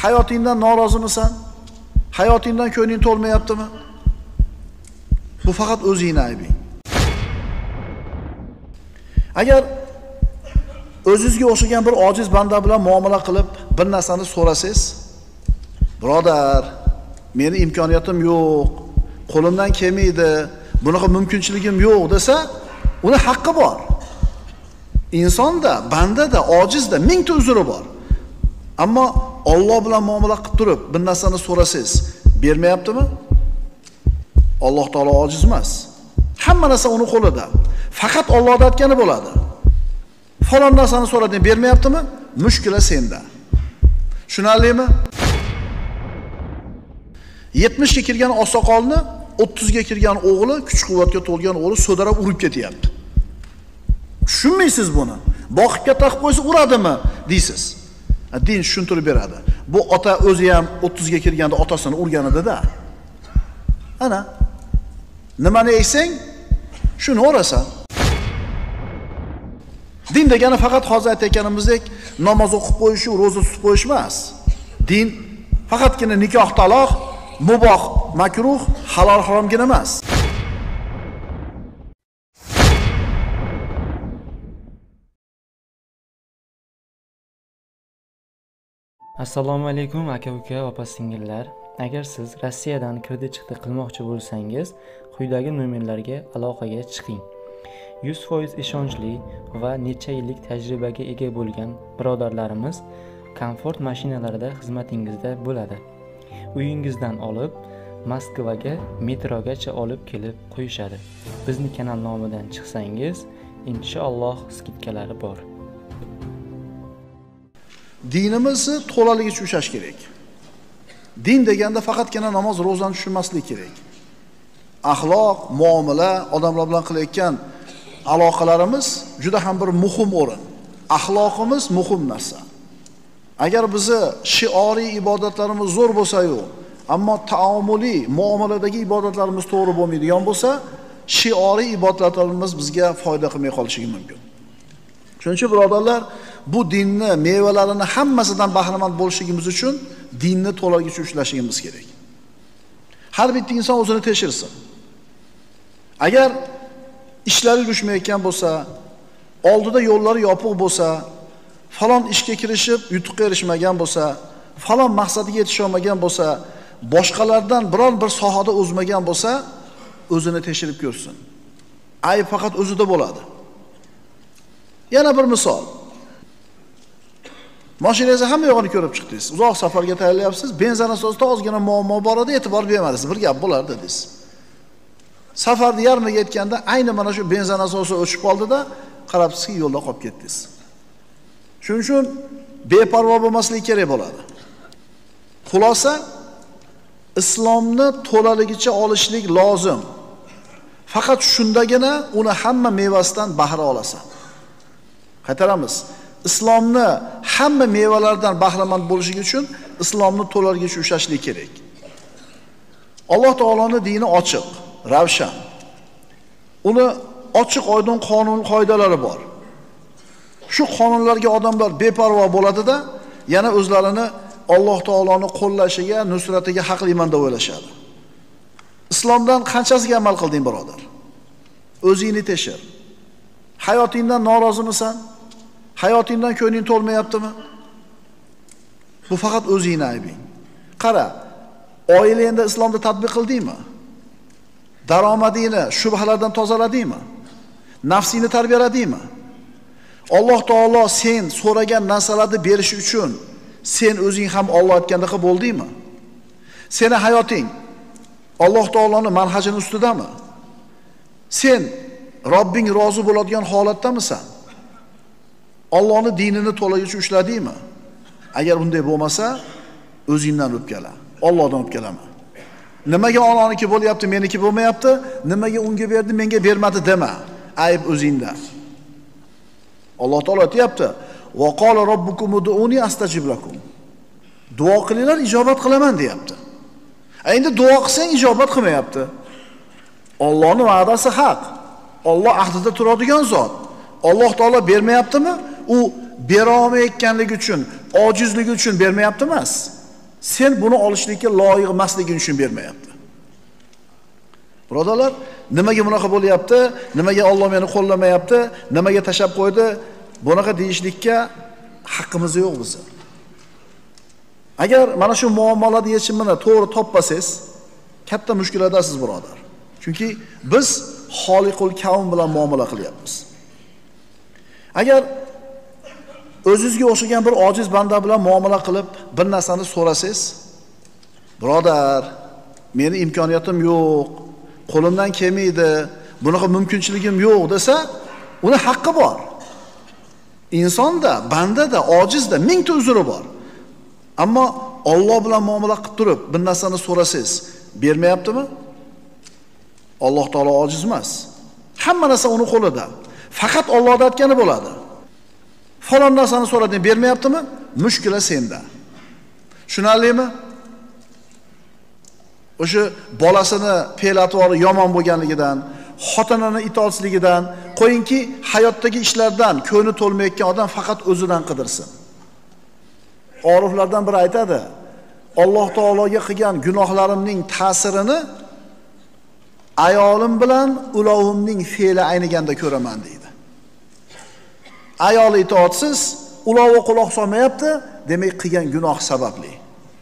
Hayotingdan norozimisan? Hayotingdan ko'ngling to'lmayaptimi? Bu faqat o'zingning aybing. Agar o'zingizga o'xshagan bir ojiz banda bilan muomala qilib, bir narsani so'rasangiz, birodar, meni imkoniyatim yo'q, qo'limdan kelmaydi, bunaqa mumkinchiligim yo'q desa, uni haqqi bor. Insonda, bandada, ojizda mingta uzri bor. Ammo Alloh bilan muomala qilib turib, bir narsani so'rasangiz, bermayaptimi? Alloh taolo ojiz emas. Hamma narsa uning qo'lida. Faqat Allohdan aytgani bo'ladi. Falon narsani so'rading, bermayaptimi? Mushkula senda. Tushunarlimi? 70 ga kirgan oqsoqolni 30 ga kirgan o'g'li, kuch-quvvatga to'lgan o'g'li so'darab urib ketyapti. Tushunmaysiz buni. Boqibga taqib qo'ysa uradimi deysiz. Din tushuntirib beradi. Bu ota o'zi ham 30 ga kirganda otasini urgan edi-da. Ana nimani eksang, shuni o'rasan. Din degani faqat hozir aytayotganimizdek namoz o'qib qo'yish, roza tutib qo'yish emas. Din faqatgina nikoh, taloq, muboh, makruh, halol, haromgina emas. Assalomu alaykum aka-uka, opa-singillar. Agar siz Rossiyadan kredit-chiqdi qilmoqchi bo'lsangiz, quyidagi nomerlarga aloqaga chiqing. 100% ishonchli va necha yillik tajribaga ega bo'lgan birodarlarimiz komfort mashinalarida xizmatingizda bo'ladi. Uyingizdan olib, Moskvaga, metrogacha olib kelib qo'yishadi. Bizning kanal nomidan chiqsangiz, inshaalloh skidkalari bor. Dinimizni to'laligicha ushlash kerak. Din deganda faqatgina namoz, ro'zani tushunmaslik kerak. Axloq, muomala, odamlar bilan qilayotgan aloqalarimiz juda ham bir muhim o'rin. Axloqimiz muhim narsa. Agar bizni shioriy ibodatlarimiz zo'r bo'lsa-yu, ammo taommuli, muomaladagi ibodatlarimiz to'g'ri bo'lmaydigan bo'lsa, shioriy ibodatlarimiz bizga foyda qilmay qolishi mumkin. Shuning uchun birodarlar, bu dinni mevalarini hammasidan bahramand bo'lishimiz uchun dinni to'laligicha ushlashimiz kerak. Har bitta inson o'zini tekshirsin. Agar ishlari yurishmayotgan bo'lsa, oldida yo'llari yopiq bo'lsa, falon ishga kirishib yutuqqa erishmagan bo'lsa, falon maqsadiga yetisha olmagan bo'lsa, boshqalardan biron bir sohada o'zmagan bo'lsa, o'zini tekshirib ko'rsin. Ayb faqat o'zida bo'ladi. Yana bir misol. Mashinangizni hamma yog'ini ko'rib chiqdingiz. Uzoq safarga tayyorlayapsiz, benzin asosida ozgina muammo bor edi, e'tibor bermadingiz. Bir gap bo'lar dedingiz. Safarni yarmiga yetganda ayni mana shu benzin asosi o'chib qoldi-da, qarabsizki yo'lda qolib ketdingiz. Shuning uchun beparvo bo'lmaslik kerak bo'ladi. Xulosa, islomni to'laligicha olishlik lozim. Faqat shundagina uni hamma mevasidan bahra olasan. Qaytaramiz. Islomni hamma mevalardan bahramand bo'lishi uchun islomni to'laligicha ushlashlik kerak. Alloh taoloning dini ochiq, ravshan. Uni ochiq oydin qonun qoidalari bor. Shu qonunlarga odamlar beparvo bo'ladi-da, yana o'zlarini Alloh taoloning qo'llashiga, nusratiga haqliman deb o'ylashadi. Islomdan qanchasiga amal qilding, birodar? O'zingni tekshir. Hayotingdan norozimisan? Hayotingdan ko'ngling to'lmayaptimi? Bu faqat o'zingning aybing. Qara, oilangda islomni tatbiq qildingmi? Daromadingni shubhalardan tozaladingmi? Nafsingni tarbiyaladingmi? Alloh taolo sen so'ragan narsalarni berish uchun sen o'zing ham Alloh aytgandaqa bo'ldingmi? Seni hayoting Alloh taoloning manhajini ustidami? Sen Robbing rozi bo'ladigan holatdamisan? Allohning dinini to'laligicha ushladingmi? Agar bunday bo'lmasa, o'zingdan o'pkala. Allohdan o'pkalama. Nimaga Allohniki bo'lyapti, meniki bo'lmayapti? Nimaga unga berdi, menga bermadi dema. Ayb o'zingda. Alloh taolo aytayapti: "Va qala robbukum ud'uni astajib lakum." Duo qilinglar, ijobat qilaman deyapti. Endi duo qilsang ijobat qilmayapti. Allohning va'dasi haq. Alloh ahdida turadigan zot. Alloh taolo bermayaptimi? U bera olmayotganligi uchun, ojizligi uchun bermayapti emas. sen buni olishlikka loyiq emasligini tushunib bermayapti. Birodarlar, nimaga bunaqa bo'lyapti? Nimaga Alloh meni qo'llamayapti? Nimaga tashab qo'ydi? Bunaqa deyishlikka haqqimiz yo'q bizning. Agar mana shu muammolarni yechimini to'g'ri topmasangiz, katta mushkulatdasiz birodar. Chunki biz Xoliqul Kavn bilan muomala qilyapmiz. Agar o'zingizga o'xshagan bir ojiz banda bilan muomala qilib, bir narsani so'rasangiz, birodar, meni imkoniyatim yo'q, qo'limdan kelmaydi, bunaqa mumkinchiligim yo'q desa, uni haqqi bor. Insonda, bandada, ojizda mingta uzri bor. Ammo Alloh bilan muomala qilib turib, bir narsani so'rasangiz, bermayaptimi? Alloh taolo ojiz emas. Hamma narsa uning qo'lida. Faqat Allohdan aytgani bo'ladi. Falon narsani so'rading, bermayaptimi? Mushkula senda. Tushunarlimi? O'sha bolasini fe'l-atvori yomon bo'lganligidan, xotinini itoatsizligidan, qo'yingki, hayotdagi ishlardan ko'ngli to'lmayotgan odam faqat o'zidan qidirsin. Oriflardan biri aytadi, Alloh taologa qilgan gunohlarimning ta'sirini ayolim bilan ulovimning fe'li ayniganda ko'raman deydi. Ayoli itoatsiz, ulovi quloq solmayapti, demak qilgan gunoh sababli.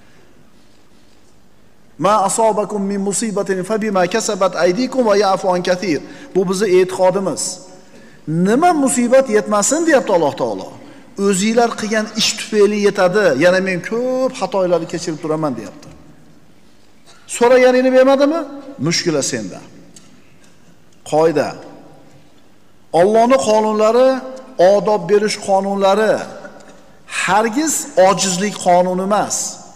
Ma asobakum min musibatin fabima kasabat aydikum va ya'fu an katir. Bu bizning e'tiqodimiz. Nima musibat yetmasin deyapti Alloh taolo. O'zingizlar qilgan ish tufayli yetadi. Yana men ko'p xatolarni kechirib turaman deyapti. So'raganingni bermadimi? Mushkula senda. Qoida. Allohning qonunlari, odob berish qonunlari hargiz ojizlik qonuni emas.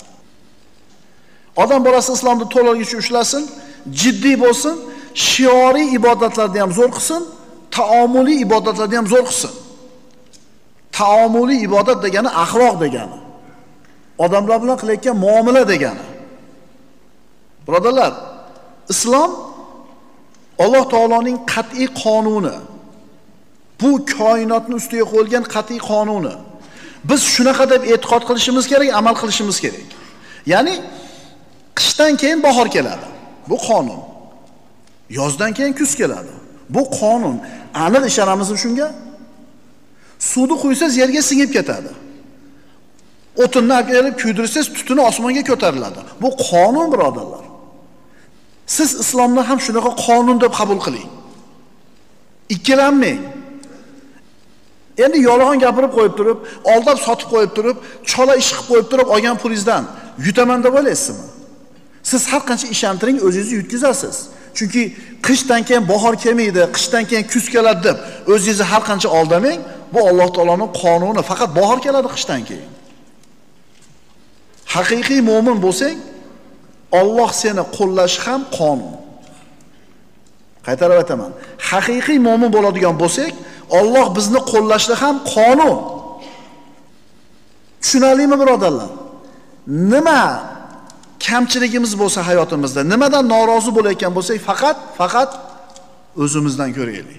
Odam bolasi islomni to'lig'icha ushlasin, jiddiy bo'lsin, shioriy ibodatlarni ham zo'r qilsin, taomuliy ibodatlarni ham zo'r qilsin. Taomuliy ibodat degani axloq degani. Odamlar bilan qilayotgan muomala degani. Birodarlar, islom Alloh taoloning qat'iy qonuni. Bu koinotning ustiga qo'yilgan qat'iy qonuni. Biz shunaqa deb e'tiqod qilishimiz kerak, amal qilishimiz kerak. Ya'ni qishdan keyin bahor keladi. Bu qonun. Yozdan keyin kuz keladi. Bu qonun. Aniq ishonamizmi shunga? Suvni quysangiz yerga singib ketadi. O'tinni olib kuydirsangiz tutuni osmonga ko'tariladi. Bu qonun birodarlar. Siz islomni ham shunaqa qonun deb qabul qiling. Ikkilanmang. Endi yolg'on gapirib qo'yib turib, aldab sotib qo'yib turib, chola ish qilib qo'yib turib olgan pulingizdan yutaman deb o'ylaysizmi? Siz har qancha ishontiring, o'zingizni yutkazasiz. Chunki qishdan keyin bahor kelmaydi, qishdan keyin kuz keladi deb o'zingizni har qancha aldamang, bu Alloh taoloning qonuni, faqat bahor keladi qishdan keyin. Haqiqiy mu'min bo'lsang, Alloh seni qo'llashi ham qonun. Qaytarib aytaman. Haqiqiy mu'min bo'ladigan bo'lsak, Alloh bizni qo'llashi ham qonun. Tushunarlimi birodarlar? Nima kamchiligimiz bo'lsa hayotimizda, nimadan norozi bo'layotgan bo'lsak, faqat o'zimizdan ko'raylik.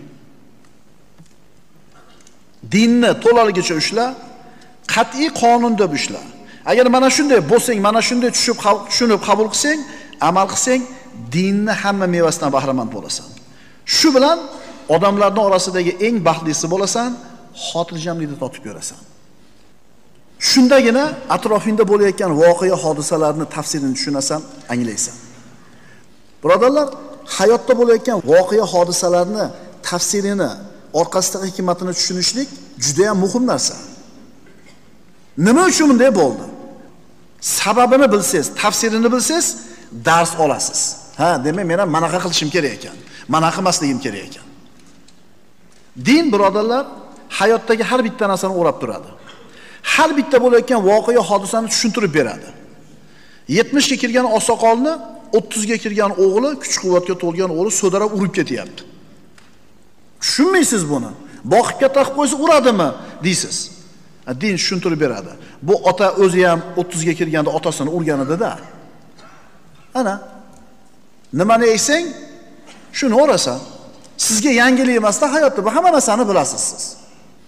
Dinni to'laligicha ushla, qat'iy qonun deb ushla. Agar mana shunday bo'lsang, mana shunday tushunib qabul qilsang, amal qilsang, dinni hamma mevasidan bahramand bo'lasan. Shu bilan odamlarning orasidagi eng baxtlisi bo'lasan, xotirjamlikni totib ko'rasan. Shundagina atrofingda bo'layotgan voqea hodisalarni tafsirini tushunasan, anglaysan. Birodarlar, hayotda bo'layotgan voqea hodisalarni tafsirini, orqasidagi hikmatini tushunishlik juda ham muhim narsa. Nima uchun bunday bo'ldi? Sababini bilsangiz, tafsirini bilsangiz, dars olasiz. Ha, demak, men ham manaqa qilishim kerak ekan. Mana qilmasligim kerak ekan. Din birodarlar hayotdagi har bitta narsani o'rab turadi. Har bitta bo'layotgan voqea hodisani tushuntirib beradi. 70 ga kirgan oqsoqolni 30 ga kirgan o'g'li, kuch-quvvatga to'lgan o'g'li so'darab urib ketyapti. Tushunmaysiz buni. Boqib katta qilib qo'ysa uradimi deysiz. Din tushuntirib beradi. Bu ota o'zi ham 30 ga kirganda otasini urgan edi-da. Ana nimani eksang, shuni o'rasan. Sizga yangilik emasda hayotda bu hamma narsani bilasiz siz.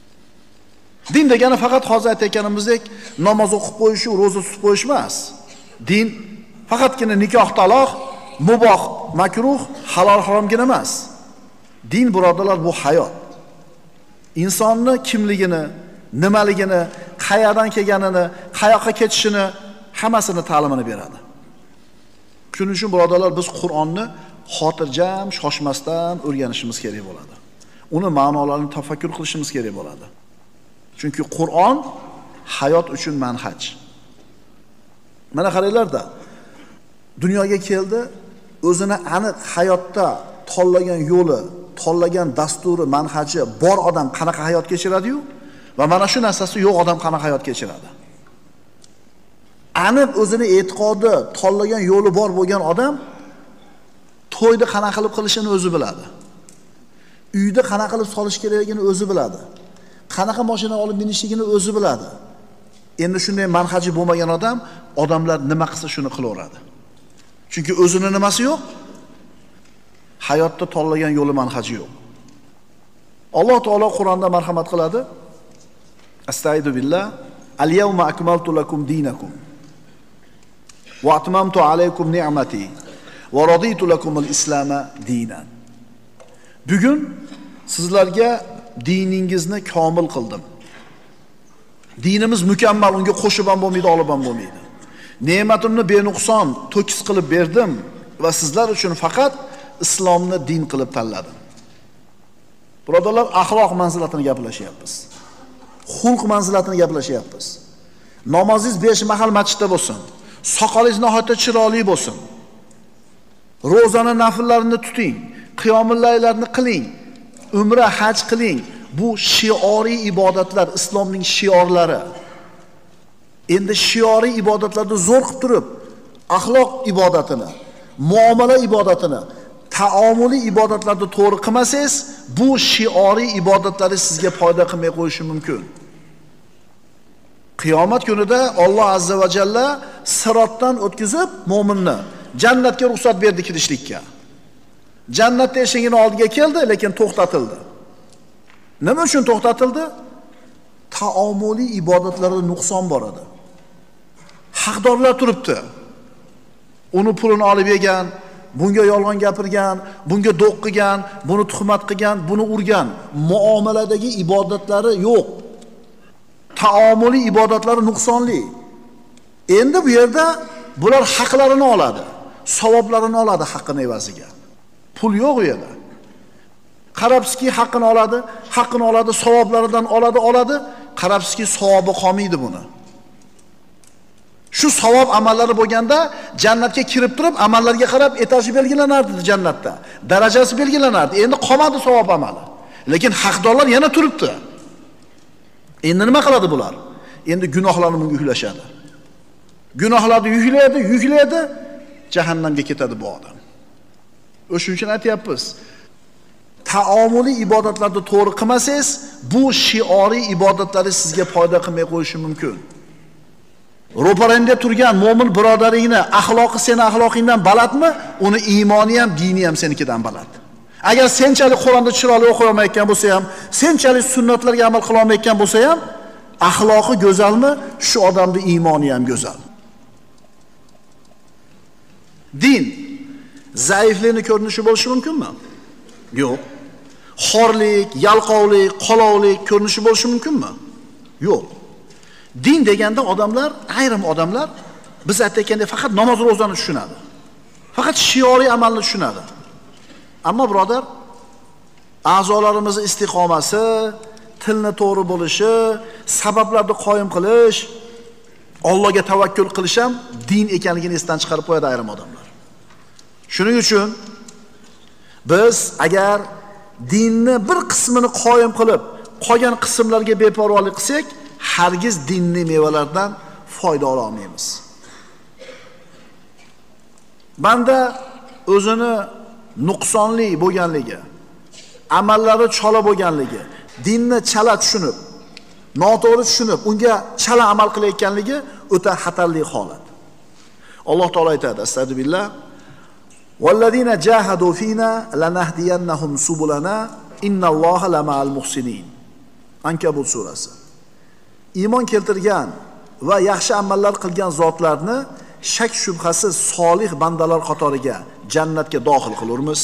Din degani faqat hozir aytayotganimizdek namoz o'qib qo'yish, roza tutib qo'yish emas. Din faqatgina nikoh taloq, muboh, makruh, halol haromgina emas. Din birodarlar bu hayot. Insonni kimligini, nimaligini, qayerdan kelganini, qayoqqa ketishini hammasini ta'limini beradi. Shuning uchun birodarlar biz Qur'onni xotirjam, shoshmasdan o'rganishimiz kerak bo'ladi. Uni ma'nolarini tafakkur qilishimiz kerak bo'ladi. Chunki Qur'on hayot uchun manhaj. Mana qaranglar-da. Dunyoga keldi, o'zini aniq hayotda tanlagan yo'li, tanlagan dasturi, manhaji bor odam qanaqa hayot kechiradi-yu va mana shu narsasi yo'q odam qanaqa hayot kechiradi. Aniq o'zini e'tiqodi, tanlagan yo'li bor bo'lgan odam to'yda qanaqa qilib qilishini o'zi biladi. Uyda qanaqa qilib solish kerakligini o'zi biladi. Qanaqa mashina olib minishligini o'zi biladi. Endi shunday manhaji bo'lmagan odam, odamlar nima qilsa shuni qilaveradi. Chunki o'zini nimasi yo'q? Hayotda tanlagan yo'li, manhaji yo'q. Alloh taolo Qur'onda marhamat qiladi. Astagfiru billah. Al-yawma akmaltu lakum dinakum wa atmamtu alaykum ni'mati va raditu lakum al-islama dinan. Bugun sizlarga diningizni komil qildim. Dinimiz mukammal, unga qo'shib ham bo'lmaydi, olib ham bo'lmaydi. Ne'matimni benuqson, to'kis qilib berdim va sizlar uchun faqat islomni din qilib tanladim. Birodarlar, axloq manzilatini gaplashyapmiz. Xulq manzilatini gaplashyapmiz. Namozingiz 5 mahal masjidda bo'lsin. Soqolingiz nihoyatda chiroyli bo'lsin. Ro'zani nafillarini tuting, qiyomul laylarni qiling, umra, haj qiling. Bu shioriy ibodatlar, islomning shiorlari. Endi shioriy ibodatlarda zo'r qilib turib, axloq ibodatini, muomala ibodatini, taomuli ibodatlarda to'g'ri qilmasangiz, bu shioriy ibodatlar sizga foyda qilmay qo'yishi mumkin. Qiyomat kunida Alloh azza va jalla sirotdan o'tkazib mu'minni jannatga ruxsat berdi kirishlikka. Jannatda eshigini oldiga keldi, lekin to'xtatildi. Nima uchun to'xtatildi? Taomuli ibodatlarda nuqson bor edi. Haqdorlar turibdi. Uni pulini olib yegan, bunga yolg'on gapirgan, bunga do'q qilgan, buni tuhmat qilgan, buni urgan. Muomaladagi ibodatlari yo'q. Taomuli ibodatlari nuqsonli. Endi bu yerda bular haqlarini oladi, savoblarini oladi haqqini evaziga. Pul yo'q u yerda. Qarabski haqqini oladi, savoblaridan oladi. Qarabski savobi qolmaydi buni. Shu savob amallari bo'lganda jannatga kirib turib, amallarga qarab etaji belgilanardi jannatda. Darajasi belgilanardi. Endi qolmadi savob amali. Lekin haqdorlar yana turibdi. Endi nima qiladi bular? Endi gunohlarni bunga yuklashadi. Gunohlarni yuklaydi, jahannamga ketadi bu odam. O'shuning uchun aytyapmiz. Taomuli ibodatlarda to'g'ri qilmasangiz, bu shioriy ibodatlar sizga foyda qilmay qo'yishi mumkin. Ro'parangda turgan mo'min birodaringni axloqi seni axloqingdan balandmi? Uni iymoni ham, dini ham senikidan baland. Agar senchalik Qur'onda chiroyli o'qiy olmayotgan bo'lsa ham, senchalik sunnatlarga amal qila olmayotgan bo'lsa ham, axloqi go'zalmi? Shu odamning iymoni ham go'zal. Din zaiflikni ko'rinishi bo'lishi mumkinmi? Yo'q. Xorlik, yalqovlik, qolovlik ko'rinishi bo'lishi mumkinmi? Yo'q. Din deganda odamlar, ayrim odamlar biz aytayotgandek faqat namoz ro'zani tushunadi. Faqat shioriy amalni tushunadi. Ammo birodar, a'zolarimiz istiqomasi, tilni to'g'ri bo'lishi, sabablarni qoyim qilish, Allohga tavakkul qilish ham din ekanligini esdan chiqarib qo'yadi ayrim odamlar. Shuning uchun biz agar dinni bir qismini qoyim qilib, qolgan qismlarga beparvolik qilsak, hargiz dinning mevalaridan foyda ola olmaymiz. Banda o'zini nuqsonli bo'lganligi, amallari chala bo'lganligi, dinni chala tushunib, noto'g'ri tushunib, unga chala amal qilayotganligi o'ta xatarli holat. Alloh taolo aytadi: "Astagfirullah. Vallazina jahadu fina lanahdiyannahum subulana innalloha lama'al muhsinin." Ankabut surasi. Iymon keltirgan va yaxshi amallar qilgan zotlarni shak shubhasiz solih bandalar qatoriga jannatga dohil qilurmiz?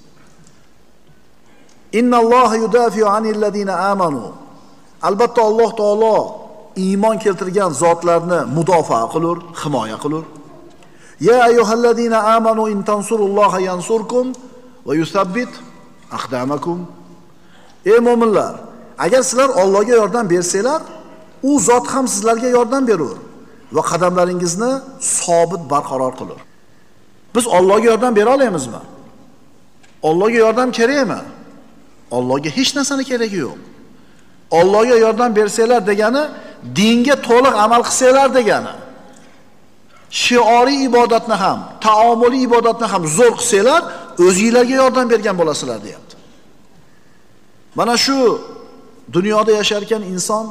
Innalloha yudafi'u anil ladina amanu. Albatta Alloh taolo iymon keltirgan zotlarni mudofaa qilur, himoya qilur. Ya ayyuhalladina amanu in tansurulloha yansurkum va yusabbit aqdamakum. Ey mu'minlar, agar sizlar Allohga yordam bersanglar, u zot ham sizlarga yordam berur va qadamlaringizni sobit barqaror qilur. Biz Allohga yordam bera olamizmi? Allohga yordam kerakmi? Allohga hech narsani keragi yo'q. Allohga yordam bersanglar degani dinga to'liq amal qilsanglar degani. Shioriy ibodatni ham, taomuliy ibodatni ham zo'r qilsanglar, o'zingizlarga yordam bergan bo'lasizlar, deyapti. Mana shu dunyoda yashar ekan inson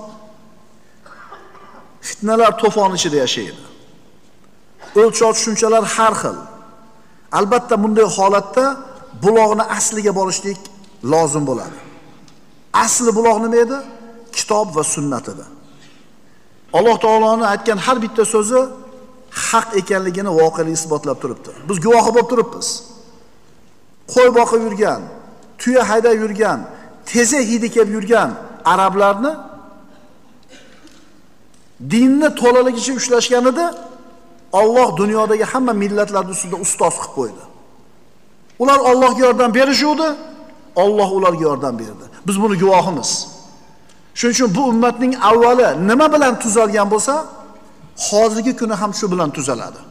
fitnalar to'foni ichida yashaydi. O'lchov tushunchalar har xil. Albatta bunday holatda buloqni asliga borishlik lozim bo'ladi. Asli buloq nima edi? Kitob va sunnat edi. Alloh taoloning aytgan har bitta so'zi haq ekanligini voqelik isbotlab turibdi. Biz guvohi bo'lib turibmiz. Qo'y boqib yurgan, tuya haydab yurgan, tezak hidi kelib yurgan arablarni dinni to'laligicha ushlashganida Alloh dunyodagi hamma millatlarning ustida ustoz qilib qo'ydi. Ular Allohga yordam berishuvdi, Alloh ularga yordam berdi. Biz buni guvohimiz. Shuning uchun bu ummatning avvali nima bilan tuzalgan bo'lsa, hozirgi kuni ham shu bilan tuzaladi.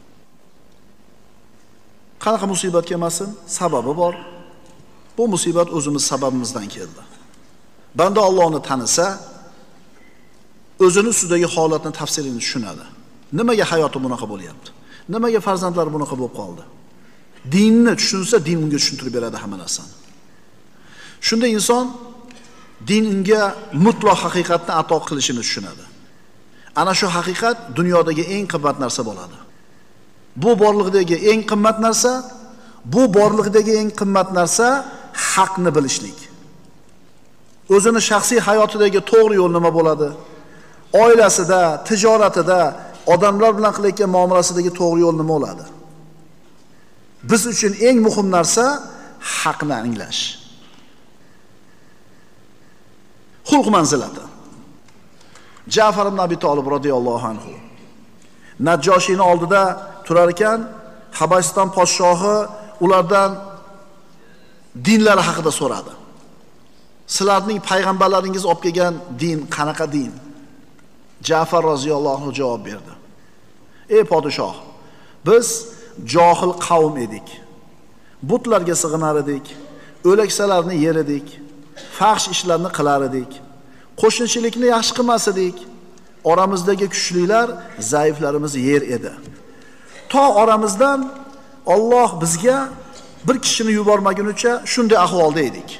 Qanaqa musibat kelmasin, sababi bor. Bu musibat o'zimiz sababimizdan keldi. Banda Allohni tanisa, o'zini ustidagi holatni tafsirini tushunadi. Nimaga hayoti bunaqa bo'lyapti? Nimaga farzandlari bunaqa bo'lib qoldi? Dinni tushunsa, din unga tushuntirib beradi hamma narsani. Shunda inson din unga mutlaq haqiqatni ato qilishini tushunadi. Ana shu haqiqat dunyodagi eng qimmat narsa bo'ladi. Bu borliqdagi eng qimmat narsa, haqni bilishlik. O'zini shaxsiy hayotidagi to'g'ri yo'l nima bo'ladi? Oilasida, tijoratida, odamlar bilan qilayotgan muomalasidagi to'g'ri yo'l nima bo'ladi? Biz uchun eng muhim narsa haqni anglash. Xulq manzilati. Ja'far ibn Abi Talib radhiyallohu anhu Najjoshiyning oldida turar ekan, Habasiston podshohi ulardan dinlari haqida so'radi. Sizlarning payg'ambarlaringiz olib kelgan din qanaqa din? Ja'far roziyallohu anhu javob berdi. Ey podshoh, biz johil qavm edik. Butlarga sig'inar edik, o'laksalarni yer edik, fahsh ishlarni qilar edik, qo'shnichilikni yaxshi qilmas edik. Oramizdagi kuchlilar zaiflarimizni yer edi. To oramizdan Alloh bizga bir kishini yubormagunicha shunday ahvolda edik.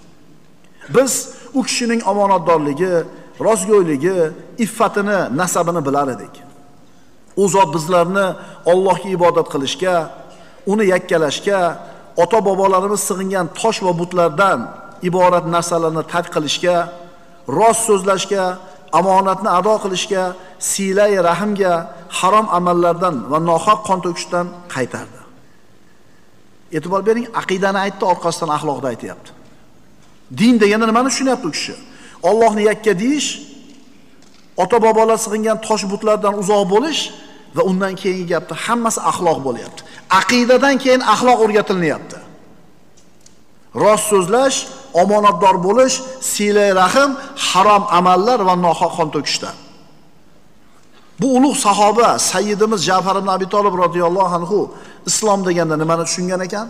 Biz u kishining omonatdorligi, rostgo'yligi, iffatini, nasabini bilar edik. U zot bizlarni Allohga ibodat qilishga, uni yakkalashga, ota-bobolarimiz sig'ingan tosh va butlardan iborat narsalarni tark qilishga, rost so'zlashga, omonatni ado qilishga, silay rahimga, harom amallardan va nohaq qon to'kishdan qaytardi. E'tibor bering, aqidani aytdi, orqasidan axloqni aytayapti. Din degani nimani tushunyapti u kishi? Allohni yakka deyish, ota-bobolar sig'ingan tosh butlardan uzoq bo'lish va undan keyingi gapda hammasi axloq bo'lyapti. Aqidadan keyin axloq o'rgatilinyapti. Rost so'zlash, omonatdor bo'lish, silay rahim, harom amallar va nohaq qon to'kishdan. Bu ulug' sahoba sayyidimiz Ja'far ibn Abi Talib radhiyallohu anhu islom deganda nimani tushungan ekan?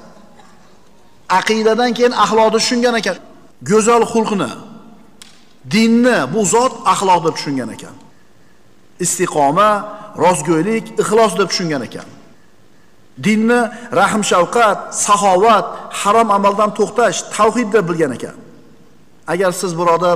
Aqidadan keyin axloqni tushungan ekan. Go'zal xulqni, dinni bu zot axloq deb tushungan ekan. Istiqoma, rostgo'ylik, ixlos deb tushungan ekan. Dinni rahm shafqat, saxovat, harom amaldan to'xtash, tavhid deb bilgan ekan. Agar siz birodar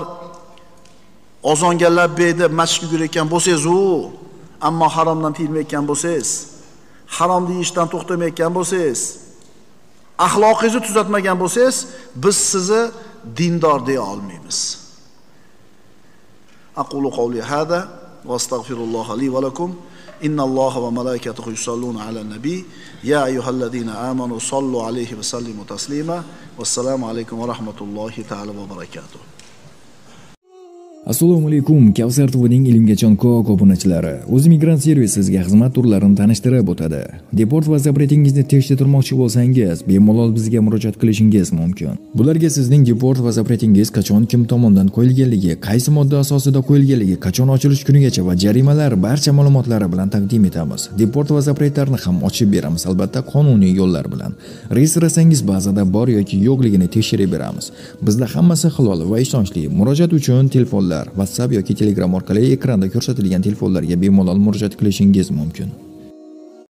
ozonga labbay deb masjidga yurayotgan bo'lsangiz, ammo haromdan tiyilmayotgan bo'lsangiz, harom deyishdan to'xtamayotgan bo'lsangiz, axloqingizni tuzatmagan bo'lsangiz, biz sizni dindor deya olmaymiz. Aqulu qawli hada va astagfirulloh li va lakum Innalloha va malaikatahu yusalluna alan nabiy ya ayyuhallazina amanu sallu alayhi va sallimu taslima. Vassalomu alaykum va rahmatullohi ta'ala va barakatuh. Assalomu alaykum, Kavsar TV'ning ilmga chanqoq obunachilari. O'z migrant servis sizga xizmat turlarini tanishtirib o'tadi. Deport va zapretingizni tekshirtirmoqchi bo'lsangiz, bemalol bizga murojaat qilishingiz mumkin. Bularga sizning deport va zapretingiz qachon kim tomonidan qo'yilganligi, qaysi modda asosida qo'yilganligi, qachon ochilish kunigacha va jarimalar barcha ma'lumotlari bilan taqdim etamiz. Deport va zapretlarni ham ochib beramiz, albatta qonuniy yo'llar bilan. Reyestrasangiz bazada bor yoki yo'qligini tekshirib beramiz. Bizda hammasi halol va ishonchli. Murojaat uchun telefonlar WhatsApp yoki Telegram orqali ekranda ko'rsatilgan telefonlarga bemalol murojaat qilishingiz mumkin.